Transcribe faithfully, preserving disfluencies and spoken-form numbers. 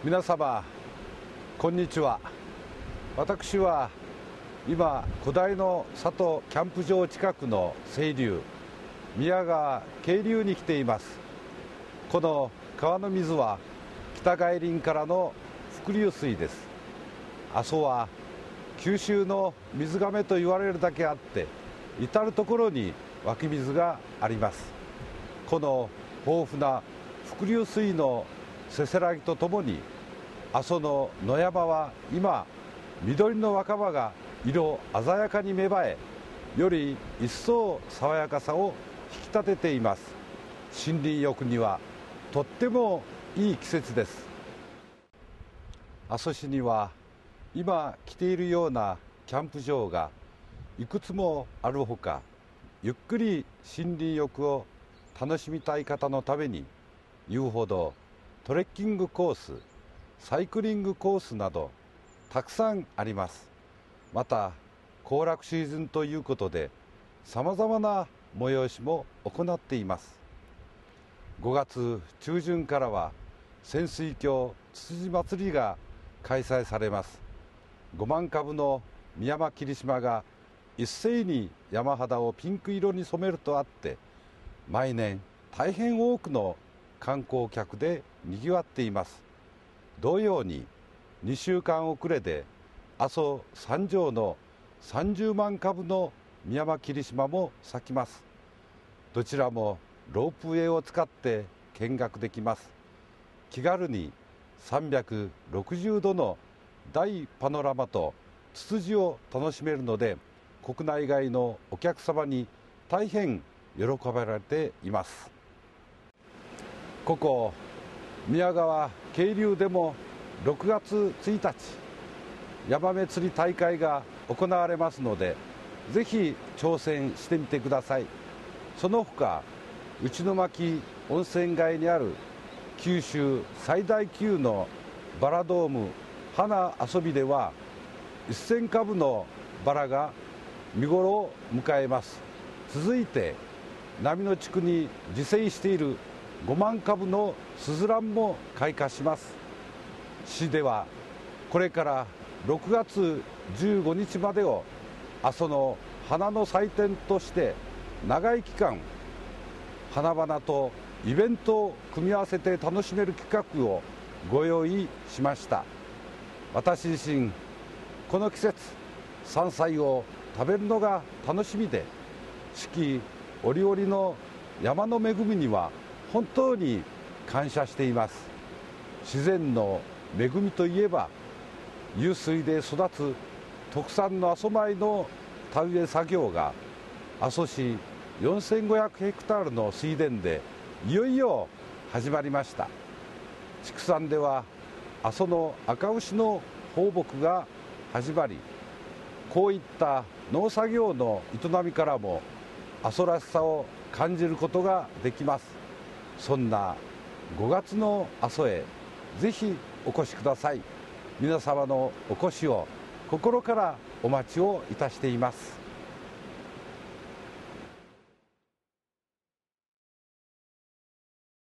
皆様こんにちは。私は今小平の里キャンプ場近くの清流宮川渓流に来ています。この川の水は北外輪からの伏流水です。阿蘇は九州の水がめと言われるだけあって至る所に湧き水があります。この豊富な伏流水のせせらぎとともに阿蘇の野山は今緑の若葉が色鮮やかに芽生え、より一層爽やかさを引き立てています。森林浴にはとってもいい季節です。阿蘇市には今来ているようなキャンプ場がいくつもあるほか、ゆっくり森林浴を楽しみたい方のために遊歩道、トレッキングコース、サイクリングコースなどたくさんあります。また行楽シーズンということでさまざまな催しも行っています。ごがつ中旬からは潜水鏡つつじ祭りが開催されます。ごまんかぶのミヤマキリシマが一斉に山肌をピンク色に染めるとあって、毎年大変多くの観光客でにぎわっています。同様ににしゅうかん遅れで阿蘇山上のさんじゅうまんかぶのミヤマキリシマも咲きます。どちらもロープウェイを使って見学できます。気軽にさんびゃくろくじゅうどの大パノラマとツツジを楽しめるので、国内外のお客様に大変喜ばれています。ここ宮川渓流でもろくがつついたちヤマメ釣り大会が行われますので、ぜひ挑戦してみてください。その他内巻温泉街にある九州最大級のバラドーム花遊びではせんかぶのバラが見頃を迎えます。続いて波の地区に自生しているごまんかぶのスズランも開花します。市ではこれからろくがつじゅうごにちまでを阿蘇の花の祭典として長い期間花々とイベントを組み合わせて楽しめる企画をご用意しました。私自身この季節山菜を食べるのが楽しみで、四季折々の山の恵みには本当に感謝しています。自然の恵みといえば湧水で育つ特産の阿蘇米の田植え作業が阿蘇市よんせんごひゃくヘクタールの水田でいよいよ始まりました。畜産では阿蘇の赤牛の放牧が始まり、こういった農作業の営みからも阿蘇らしさを感じることができます。そんなごがつの阿蘇へぜひお越しください。皆様のお越しを心からお待ちをいたしています。